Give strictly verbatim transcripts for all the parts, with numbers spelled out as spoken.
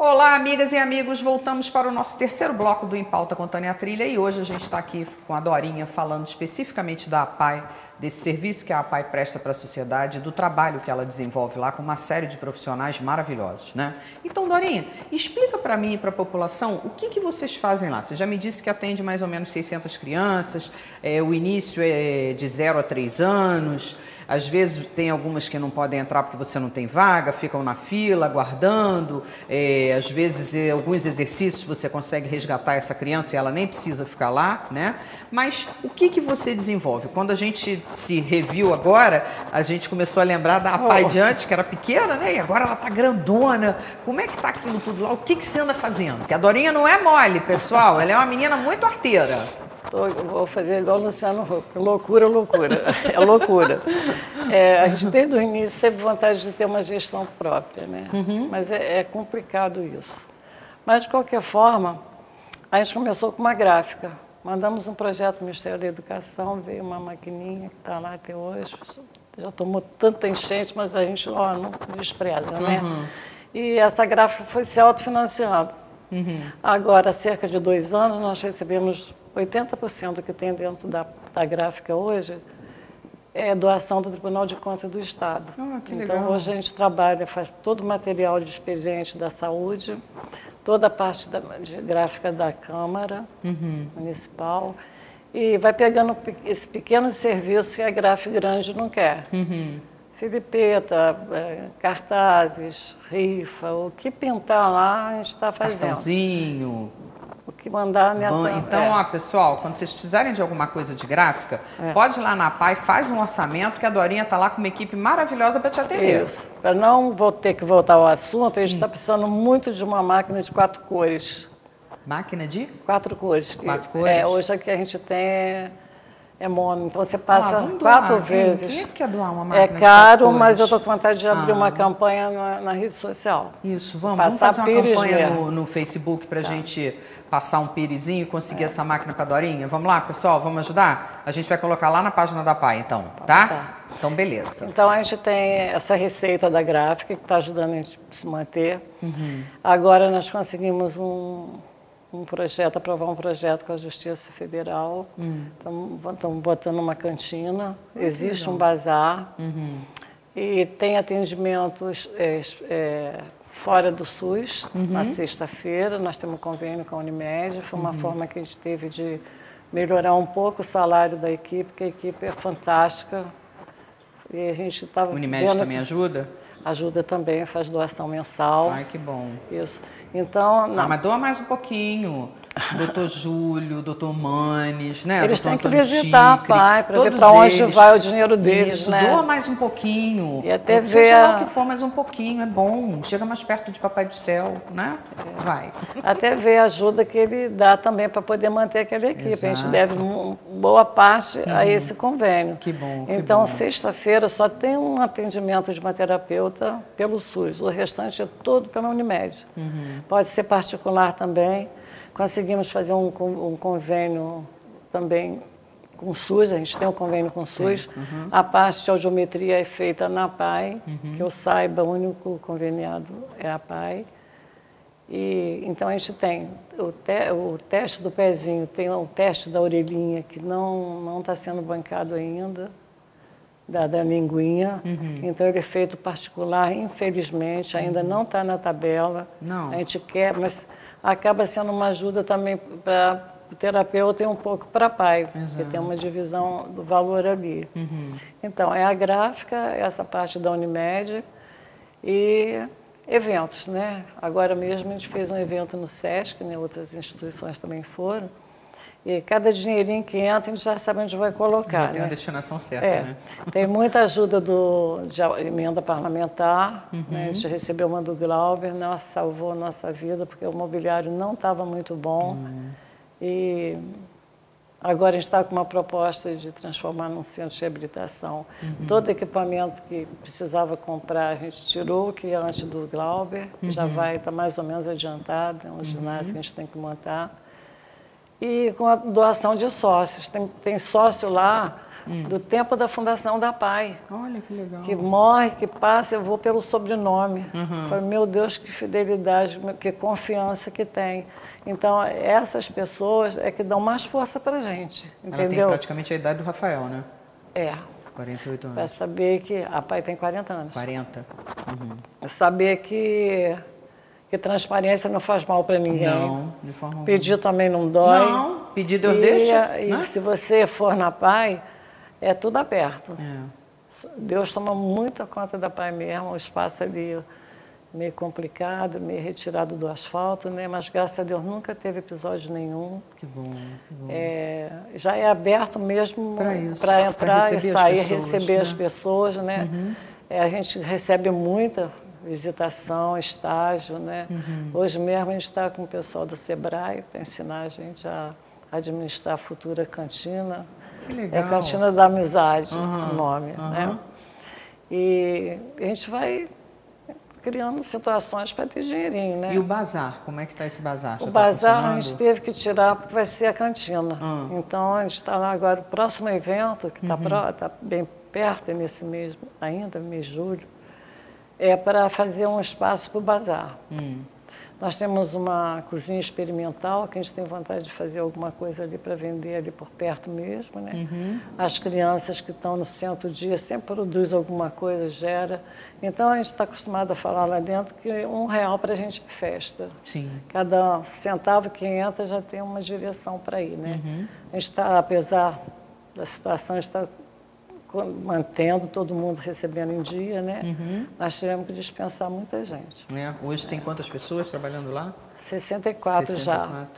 Olá, amigas e amigos, voltamos para o nosso terceiro bloco do Em Pauta com Tânia Trilha e hoje a gente está aqui com a Dorinha falando especificamente da APAE, desse serviço que a APAE presta para a sociedade, do trabalho que ela desenvolve lá com uma série de profissionais maravilhosos, né? Então, Dorinha, explica para mim e para a população o que, que vocês fazem lá. Você já me disse que atende mais ou menos seiscentas crianças, é, o início é de zero a três anos, às vezes tem algumas que não podem entrar porque você não tem vaga, ficam na fila, aguardando, é, às vezes é, alguns exercícios você consegue resgatar essa criança e ela nem precisa ficar lá, né? Mas o que, que você desenvolve? Quando a gente se reviu agora, a gente começou a lembrar da APAE de antes, que era pequena, né? E agora ela tá grandona. Como é que tá aquilo tudo lá? O que, que você anda fazendo? Porque a Dorinha não é mole, pessoal. Ela é uma menina muito arteira. Eu vou fazer igual o Luciano Huck. Loucura, loucura. É loucura. É, a gente desde o início teve vontade de ter uma gestão própria, né? Uhum. Mas é, é complicado isso. Mas, de qualquer forma, a gente começou com uma gráfica. Mandamos um projeto para o Ministério da Educação, veio uma maquininha que está lá até hoje. Já tomou tanta enchente, mas a gente ó, não despreza, né? Uhum. E essa gráfica foi se autofinanciando. Uhum. Agora, há cerca de dois anos, nós recebemos oitenta por cento do que tem dentro da, da gráfica hoje é doação do Tribunal de Contas do Estado. Oh, que então, legal. Hoje a gente trabalha, faz todo o material de expediente da saúde, toda a parte da, de gráfica da Câmara uhum. Municipal e vai pegando esse pequeno serviço que a gráfica grande não quer. Uhum. Filipeta, cartazes, rifa, o que pintar lá a gente está fazendo. Cartãozinho. O que mandar nessa... Bom, então, é. ó, pessoal, quando vocês precisarem de alguma coisa de gráfica, é. pode ir lá na APAE, faz um orçamento, que a Dorinha está lá com uma equipe maravilhosa para te atender. Isso. Para não vou ter que voltar ao assunto, a gente está hum. precisando muito de uma máquina de quatro cores. Máquina de? Quatro cores. Que, quatro cores? É, hoje a que a gente tem é... É mono, então você passa ah, quatro vezes. Quem é que quer doar uma máquina? É caro, mas eu estou com vontade de abrir ah. uma campanha na, na rede social. Isso, vamos, vamos fazer uma campanha no, no Facebook para a tá. gente passar um pirizinho e conseguir é. essa máquina para a Dorinha. Vamos lá, pessoal, vamos ajudar? A gente vai colocar lá na página da APAE, então, tá? tá? Então, beleza. Então, a gente tem essa receita da gráfica que está ajudando a gente a se manter. Uhum. Agora, nós conseguimos um... um projeto, aprovar um projeto com a Justiça Federal. Estamos hum. botando uma cantina, ah, existe um bazar uhum. e tem atendimentos é, é, fora do SUS, uhum. na sexta-feira. Nós temos um convênio com a Unimed, foi uma uhum. forma que a gente teve de melhorar um pouco o salário da equipe, porque a equipe é fantástica. E a gente estava. Unimed vendo... também ajuda? Ajuda também, faz doação mensal. Ai, que bom. Isso. Então, não. Ah, mas doa mais um pouquinho. doutor Júlio, doutor Manes, né? Eles doutor têm Antônio que visitar, Chicre, pai, para ver para onde vai o dinheiro deles, isso, né? Doa mais um pouquinho. E até ver seja a... lá o que for, mais um pouquinho, é bom. Chega mais perto de Papai do Céu, né? É. Vai. Até ver a ajuda que ele dá também para poder manter aquela equipe. Exato. A gente deve boa parte uhum. a esse convênio. Que bom, que Então, bom. Sexta-feira só tem um atendimento de uma terapeuta pelo SUS. O restante é todo pela Unimed. Uhum. Pode ser particular também. Conseguimos fazer um, um convênio também com o SUS, a gente tem um convênio com o SUS. Uhum. A parte de audiometria é feita na APAE, uhum. que eu saiba, o único conveniado é a APAE. E, então a gente tem o, te, o teste do pezinho, tem o teste da orelhinha, que não não está sendo bancado ainda, da, da linguinha. Uhum. Então ele é feito particular, infelizmente, ainda uhum. não está na tabela. Não. A gente quer, mas acaba sendo uma ajuda também para o terapeuta e um pouco para pai, porque tem uma divisão do valor ali. Uhum. Então, é a gráfica, essa parte da Unimed e eventos, né? Agora mesmo a gente fez um evento no SESC, né? Outras instituições também foram, e cada dinheirinho que entra a gente já sabe onde vai colocar. Já tem né? uma destinação certa, é. né? Tem muita ajuda do, de emenda parlamentar, uhum. né? A gente recebeu uma do Glauber, nossa, salvou a nossa vida, porque o mobiliário não estava muito bom. Uhum. E agora a gente está com uma proposta de transformar num centro de reabilitação. Uhum. Todo equipamento que precisava comprar, a gente tirou, que é antes do Glauber, que uhum. já vai estar tá mais ou menos adiantado, é um uhum. ginásio que a gente tem que montar. E com a doação de sócios. Tem, tem sócio lá hum. do tempo da fundação da Pai. Olha que legal. Que morre, que passa, eu vou pelo sobrenome. Uhum. Falei, meu Deus, que fidelidade, que confiança que tem. Então, essas pessoas é que dão mais força para a gente, entendeu? Ela tem praticamente a idade do Rafael, né? É. quarenta e oito anos. Para saber que... A Pai tem quarenta anos. quarenta. Uhum. Saber que, que transparência não faz mal para ninguém. Não, de forma Pedir alguma. também não dói. Não, pedir Deus e, deixa. E né? se você for na Pai, é tudo aberto. É. Deus toma muita conta da Pai mesmo, o espaço ali meio complicado, meio retirado do asfalto, né? Mas graças a Deus nunca teve episódio nenhum. Que bom, que bom. É, já é aberto mesmo para entrar e sair, as pessoas, receber né? as pessoas, né? Uhum. É, a gente recebe muita visitação, estágio, né? Uhum. Hoje mesmo a gente está com o pessoal do Sebrae para ensinar a gente a administrar a futura cantina. Que legal. É Cantina da Amizade, uhum. o nome, uhum. né? E a gente vai criando situações para ter dinheirinho, né? E o bazar, como é que está esse bazar? Já O tá bazar a gente teve que tirar porque vai ser a cantina. Hum. Então a gente está lá agora, o próximo evento, que está uhum. tá bem perto, é nesse mês ainda, mês de julho, é para fazer um espaço para o bazar. Hum. Nós temos uma cozinha experimental, que a gente tem vontade de fazer alguma coisa ali para vender ali por perto mesmo, né? Uhum. As crianças que estão no centro dia sempre produzem alguma coisa, gera. Então a gente está acostumado a falar lá dentro que um real para a gente é festa. Sim. Cada centavo que entra já tem uma direção para ir, né? Uhum. A gente está, apesar da situação, a gente está mantendo todo mundo recebendo em dia, né? Uhum. Nós tivemos que dispensar muita gente. É. Hoje tem quantas pessoas trabalhando lá? sessenta e quatro, sessenta e quatro já.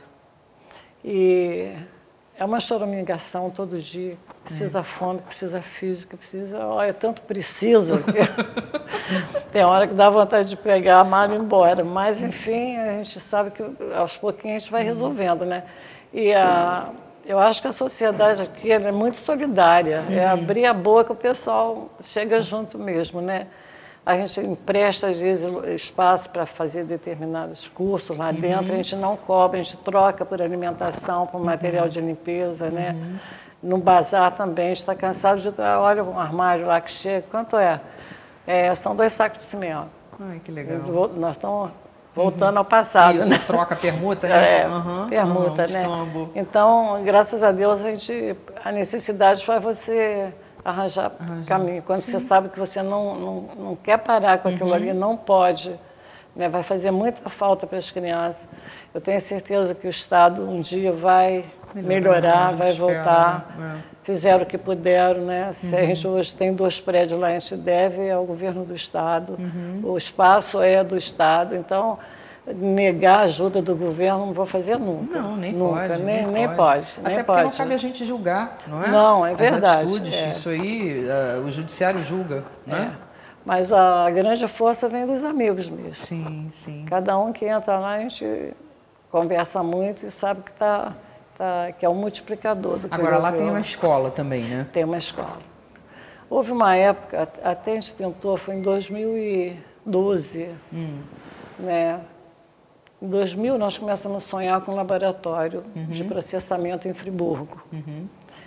E é uma choramingação todo dia. Precisa é. fome, precisa física, precisa... Olha, tanto precisa que tem hora que dá vontade de pegar a mala e ir embora. Mas, enfim, a gente sabe que aos pouquinhos a gente vai resolvendo, né? E a... Eu acho que a sociedade aqui ela é muito solidária, uhum. é abrir a boca, o pessoal chega junto mesmo, né? A gente empresta, às vezes, espaço para fazer determinados cursos lá uhum. dentro, a gente não cobra, a gente troca por alimentação, por material uhum. de limpeza, uhum. né? No bazar também, a gente está cansado de... Olha um armário lá que chega, quanto é? é são dois sacos de cimento. Ai, que legal. Nós estamos... Voltando uhum. ao passado, Isso, né? troca, permuta, né? É, uhum, permuta, uhum, né? Estambo. Então, graças a Deus, a gente, a necessidade faz você arranjar, arranjar. caminho. Quando Sim. você sabe que você não, não, não quer parar com aquilo uhum. ali, não pode, né? Vai fazer muita falta para as crianças. Eu tenho certeza que o Estado um dia vai melhorar, melhorar vai espera, voltar. Né? É. Fizeram o que puderam, né? Se uhum. a gente hoje tem dois prédios lá, a gente deve ao governo do Estado. Uhum. O espaço é do Estado, então negar a ajuda do governo não vou fazer nunca. Não, nem nunca, pode. Nem, nem nem pode. pode. Até nem porque pode. não cabe a gente julgar, não é? Não, é verdade. As atitudes, é. isso aí, uh, o judiciário julga, né? É. Mas a grande força vem dos amigos mesmo. Sim, sim. Cada um que entra lá, a gente conversa muito e sabe que está... Tá, que é um multiplicador do que Agora, lá tem uma escola também, né? Tem uma escola. Houve uma época, até a gente tentou, foi em dois mil e doze, hum. né? Em dois mil, nós começamos a sonhar com um laboratório uhum. de processamento em Friburgo. Uhum.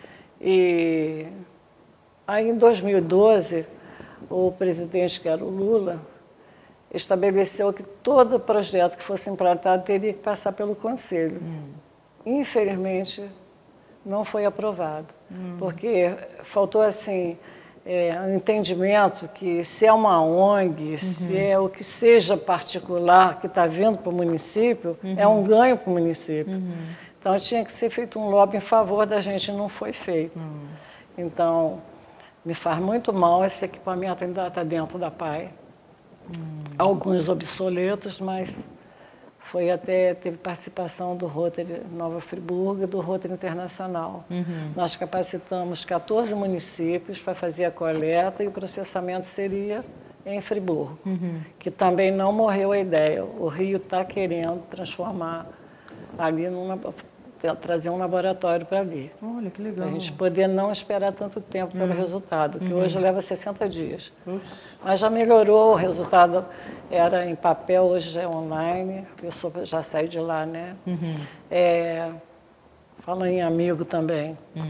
E aí, em dois mil e doze, o presidente, que era o Lula, estabeleceu que todo projeto que fosse implantado teria que passar pelo Conselho. Hum. Infelizmente, não foi aprovado, hum. porque faltou assim é, um entendimento que se é uma O N G, uhum. se é o que seja particular que está vindo para o município, uhum. é um ganho para o município. Uhum. Então tinha que ser feito um lobby em favor da gente, não foi feito. Uhum. Então, me faz muito mal, esse equipamento ainda está dentro da Pai. Uhum. Alguns obsoletos, mas... Foi até, teve participação do Rotary Nova Friburgo e do Rotary Internacional. Uhum. Nós capacitamos quatorze municípios para fazer a coleta e o processamento seria em Friburgo, uhum. que também não morreu a ideia. O Rio está querendo transformar ali, numa, trazer um laboratório para ali. Olha, que legal. Para a gente poder não esperar tanto tempo pelo uhum. resultado, que uhum. hoje leva sessenta dias. Ufa. Mas já melhorou, o resultado era em papel, hoje já é online, a pessoa já sai de lá, né? Uhum. É, falando em amigo também. Uhum.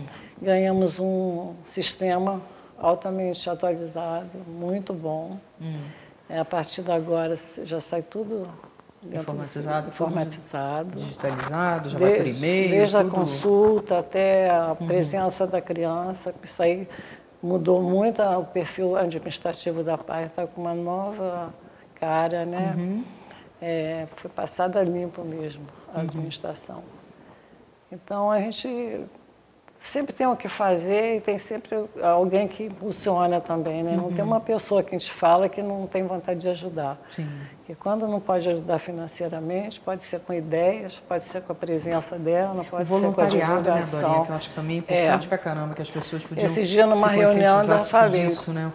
ganhamos um sistema altamente atualizado, muito bom. Hum. É, a partir de agora já sai tudo informatizado, informatizado, digitalizado, já desde, vai por e-mail. Desde tudo. a consulta até a presença uhum. da criança, isso aí mudou muito o perfil administrativo da P A I, está com uma nova cara, né? Uhum. É, foi passada limpo mesmo a administração. Uhum. Então a gente sempre tem o que fazer e tem sempre alguém que impulsiona também, né? Uhum. Não tem uma pessoa que a gente fala que não tem vontade de ajudar. Sim. E quando não pode ajudar financeiramente, pode ser com ideias, pode ser com a presença dela, pode ser com a divulgação. Né, Dorinha, que eu acho que também é importante é. pra caramba, que as pessoas podiam Esse dia numa se reunião eu falei disso, né?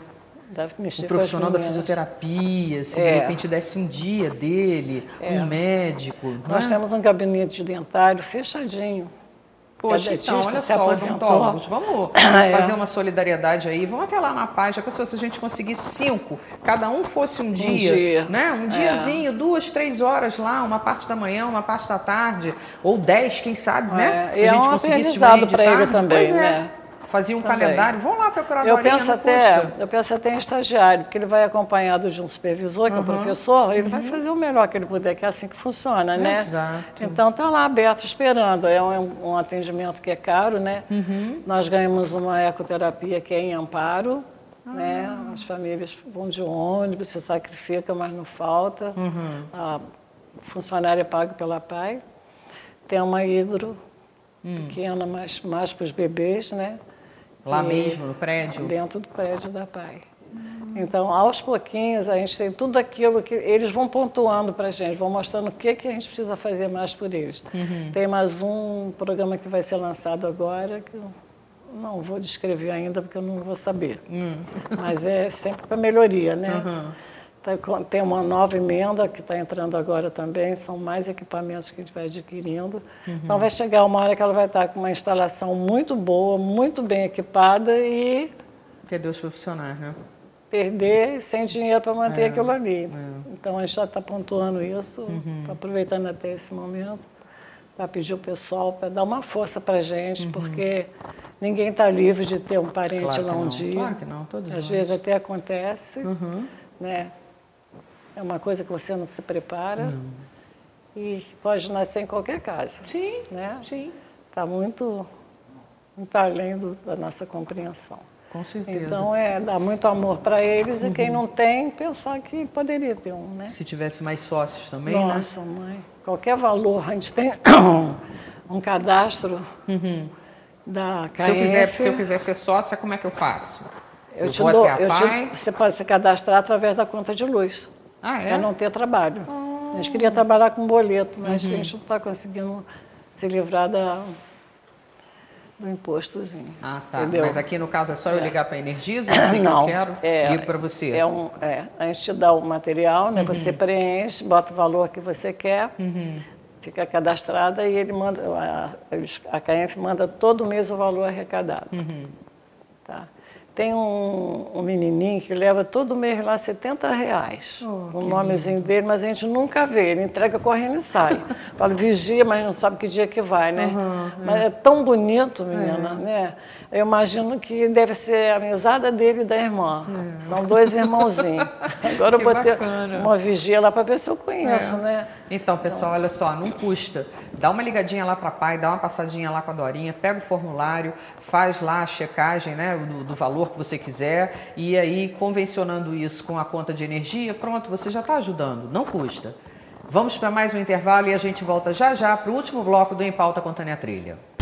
O profissional da fisioterapia, se é. de repente desse um dia dele, é. um médico. Nós né? temos um gabinete dentário fechadinho. Poxa, então, olha só, odontólogos, vamos é. fazer uma solidariedade aí, vamos até lá na página, pessoal, se a gente conseguir cinco, cada um fosse um dia, um dia. né? Um diazinho, é. duas, três horas lá, uma parte da manhã, uma parte da tarde, ou dez, quem sabe, é. né? Se e a gente é um conseguisse de manhã de tarde, ele também, pois é. né? Fazia um também. calendário, vão lá procurar a eu Dorinha, penso até Eu penso até em estagiário, porque ele vai acompanhado de um supervisor, que uhum. é o professor, ele uhum. vai fazer o melhor que ele puder, que é assim que funciona, né? Exato. Então está lá aberto, esperando. É um, um atendimento que é caro, né? Uhum. Nós ganhamos uma ecoterapia que é em Amparo, ah. né? As famílias vão de ônibus, se sacrifica, mas não falta. Uhum. A funcionária é paga pela P A I. Tem uma hidro hum. pequena, mais, mais para os bebês, né? Lá mesmo, no prédio? Dentro do prédio da P A I. Hum. Então, aos pouquinhos, a gente tem tudo aquilo que eles vão pontuando para a gente, vão mostrando o que, que a gente precisa fazer mais por eles. Uhum. Tem mais um programa que vai ser lançado agora, que eu não vou descrever ainda, porque eu não vou saber. Hum. Mas é sempre para melhoria, né? Uhum. Tem uma nova emenda que está entrando agora também, são mais equipamentos que a gente vai adquirindo. Uhum. Então vai chegar uma hora que ela vai estar com uma instalação muito boa, muito bem equipada e... Perder os profissionais, né? Perder sem dinheiro para manter é, aquilo ali. É. Então a gente já está pontuando isso, uhum. aproveitando até esse momento, para pedir o pessoal para dar uma força para a gente, uhum. porque ninguém está livre de ter um parente claro lá um não. dia. Claro que não, todos Às nós. vezes até acontece, uhum. né? É uma coisa que você não se prepara não. e pode nascer em qualquer casa. Sim, né? sim. Está muito, muito além do, da nossa compreensão. Com certeza. Então, é dar muito amor para eles uhum. e quem não tem, pensar que poderia ter um, né? Se tivesse mais sócios também, Nossa, né? mãe, qualquer valor. A gente tem um cadastro uhum. da K F. Se eu, quiser, se eu quiser ser sócia, como é que eu faço? Eu, eu te vou dou, até a eu Pai? Te, você pode se cadastrar através da conta de luz. Ah, é? Para não ter trabalho. Ah. A gente queria trabalhar com boleto, mas uhum. a gente não está conseguindo se livrar da, do impostozinho. Ah, tá. Entendeu? Mas aqui no caso é só eu ligar para a Energisa, dizer não, que eu quero, é, ligo para você. É um, é, a gente te dá o material, né? Uhum. Você preenche, bota o valor que você quer, uhum. fica cadastrada e ele manda, a, a K F manda todo mês o valor arrecadado. Uhum. Tá? Tem um, um menininho que leva todo mês lá setenta reais, oh, o nomezinho lindo. Dele, mas a gente nunca vê, ele entrega correndo e sai. Fala, vigia, mas não sabe que dia que vai, né? Uhum, mas é. é tão bonito, menina, é. né? Eu imagino que deve ser a mesada dele e da irmã. É. São dois irmãozinhos. Agora eu botei uma vigia lá para ver se eu conheço, é. né? Então, pessoal, olha só, não custa. Dá uma ligadinha lá para a Pai, dá uma passadinha lá com a Dorinha, pega o formulário, faz lá a checagem, né, do, do valor que você quiser e aí, convencionando isso com a conta de energia, pronto, você já está ajudando, não custa. Vamos para mais um intervalo e a gente volta já já para o último bloco do Em Pauta com Tânia Trilha.